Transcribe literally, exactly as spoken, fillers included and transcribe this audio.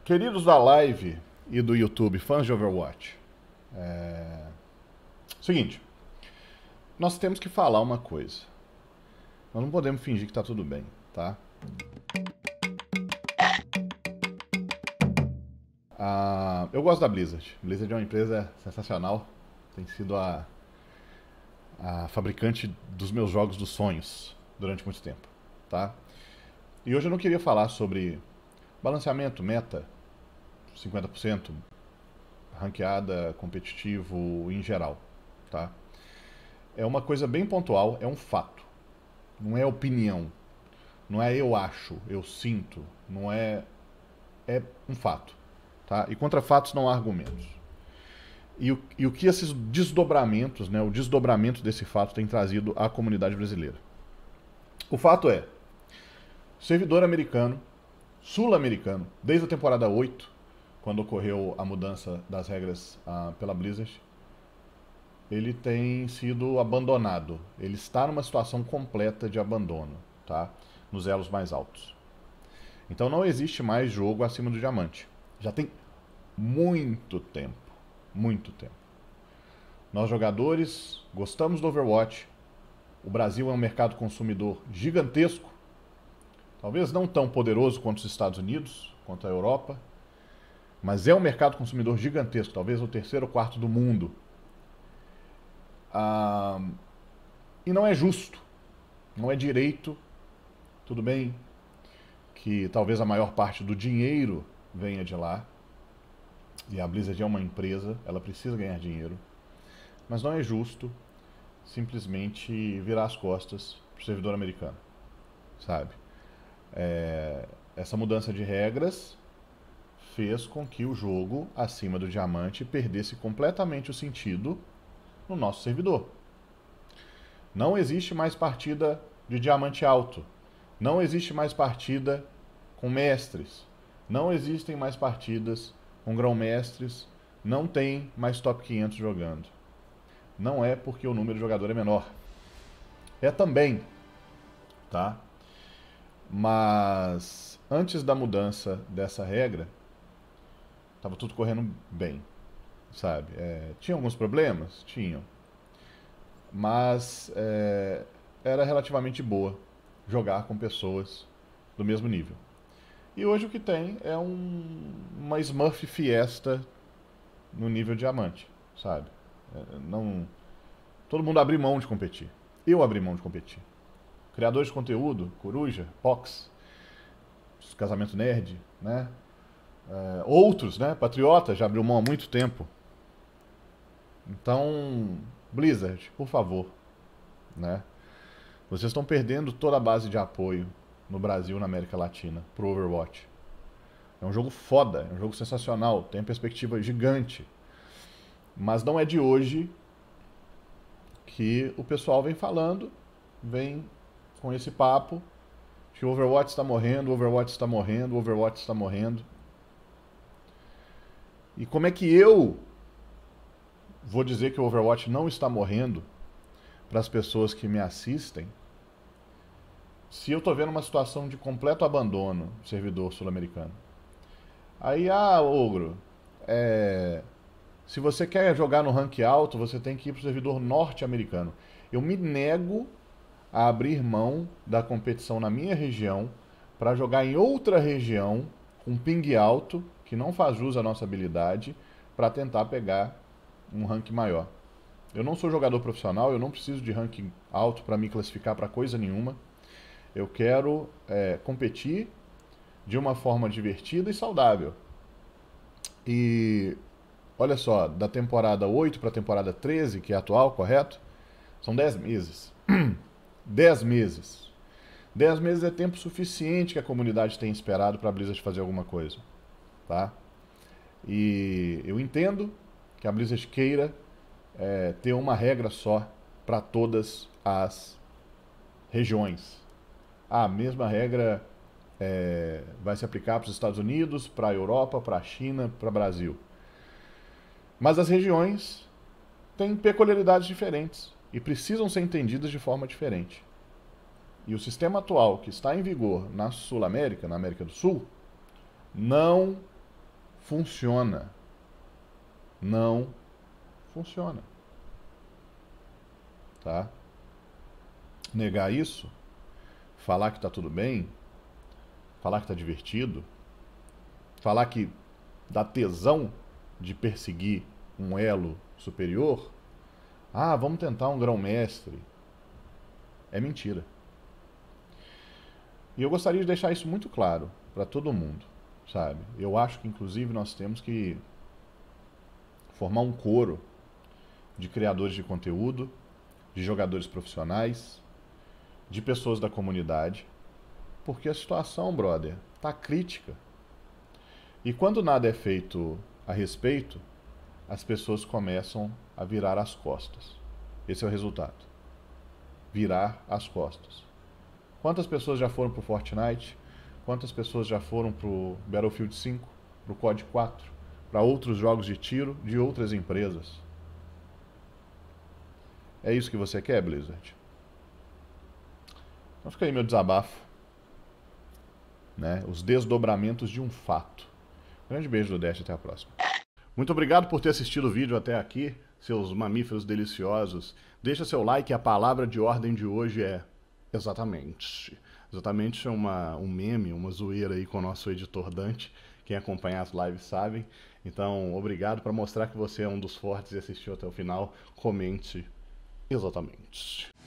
Queridos da live e do YouTube, fãs de Overwatch, é... seguinte, nós temos que falar uma coisa. Nós não podemos fingir que tá tudo bem, tá? Ah, eu gosto da Blizzard. Blizzard é uma empresa sensacional. Tem sido a, a fabricante dos meus jogos dos sonhos durante muito tempo, tá? E hoje eu não queria falar sobre balanceamento, meta, cinquenta por cento, ranqueada, competitivo em geral, tá? É uma coisa bem pontual, é um fato. Não é opinião. Não é eu acho, eu sinto. Não é. É um fato. Tá? E contra fatos não há argumentos. E o, e o que esses desdobramentos, né, o desdobramento desse fato tem trazido à comunidade brasileira? O fato é, servidor americano, sul-americano, desde a temporada oito, quando ocorreu a mudança das regras ah, pela Blizzard, ele tem sido abandonado. Ele está numa situação completa de abandono, tá? Nos elos mais altos. Então não existe mais jogo acima do diamante. Já tem muito tempo, muito tempo. Nós jogadores gostamos do Overwatch. O Brasil é um mercado consumidor gigantesco, talvez não tão poderoso quanto os Estados Unidos, quanto a Europa, mas é um mercado consumidor gigantesco, talvez o terceiro ou quarto do mundo. Ah, e não é justo, não é direito, tudo bem que talvez a maior parte do dinheiro venha de lá, e a Blizzard é uma empresa, ela precisa ganhar dinheiro, mas não é justo simplesmente virar as costas para o servidor americano, sabe? É, essa mudança de regras fez com que o jogo acima do diamante perdesse completamente o sentido no nosso servidor. Não existe mais partida de diamante alto. Não existe mais partida com mestres. Não existem mais partidas com grão-mestres. Não tem mais top quinhentos jogando. Não é porque o número de jogador é menor. É também, tá? Mas antes da mudança dessa regra, estava tudo correndo bem, sabe? É, tinha alguns problemas? Tinham. Mas é, era relativamente boa jogar com pessoas do mesmo nível. E hoje o que tem é um, uma Smurf Fiesta no nível diamante, sabe? É, não, todo mundo abre mão de competir. Eu abri mão de competir. Criadores de conteúdo, Coruja, Pox, Casamento Nerd, né? É, outros, né? Patriota já abriu mão há muito tempo. Então, Blizzard, por favor, né? Vocês estão perdendo toda a base de apoio no Brasil e na América Latina pro Overwatch. É um jogo foda, é um jogo sensacional, tem uma perspectiva gigante. Mas não é de hoje que o pessoal vem falando, vem com esse papo que o Overwatch está morrendo, o Overwatch está morrendo, o Overwatch está morrendo. E como é que eu vou dizer que o Overwatch não está morrendo para as pessoas que me assistem, se eu estou vendo uma situação de completo abandono do servidor sul-americano? Aí, ah, Ogro, é, se você quer jogar no rank alto, você tem que ir para o servidor norte-americano. Eu me nego a abrir mão da competição na minha região para jogar em outra região com ping alto, que não faz jus à nossa habilidade, para tentar pegar um rank maior. Eu não sou jogador profissional, eu não preciso de ranking alto para me classificar para coisa nenhuma. Eu quero é, competir de uma forma divertida e saudável. E olha só, da temporada oito para a temporada treze, que é a atual, correto? São dez meses. dez meses. dez meses é tempo suficiente que a comunidade tem esperado para a Blizzard fazer alguma coisa, tá? E eu entendo que a Blizzard queira é, ter uma regra só para todas as regiões. A mesma regra é, vai se aplicar para os Estados Unidos, para a Europa, para a China, para o Brasil. Mas as regiões têm peculiaridades diferentes e precisam ser entendidas de forma diferente. E o sistema atual que está em vigor na Sul-América, na América do Sul, não funciona. Não funciona. Tá? Negar isso, falar que tá tudo bem, falar que tá divertido, falar que dá tesão de perseguir um elo superior, ah, vamos tentar um grão-mestre, é mentira. E eu gostaria de deixar isso muito claro para todo mundo, sabe? Eu acho que, inclusive, nós temos que formar um coro de criadores de conteúdo, de jogadores profissionais, de pessoas da comunidade, porque a situação, brother, tá crítica. E quando nada é feito a respeito, as pessoas começam a virar as costas. Esse é o resultado. Virar as costas. Quantas pessoas já foram pro Fortnite? Quantas pessoas já foram pro Battlefield cinco, pro C O D quatro, para outros jogos de tiro de outras empresas? É isso que você quer, Blizzard? Então fica aí meu desabafo, né? Os desdobramentos de um fato. Grande beijo do Dash, até a próxima. Muito obrigado por ter assistido o vídeo até aqui, seus mamíferos deliciosos. Deixa seu like, a palavra de ordem de hoje é exatamente. Exatamente é uma, um meme, uma zoeira aí com o nosso editor Dante. Quem acompanha as lives sabe. Então, obrigado. Para mostrar que você é um dos fortes e assistiu até o final, comente exatamente.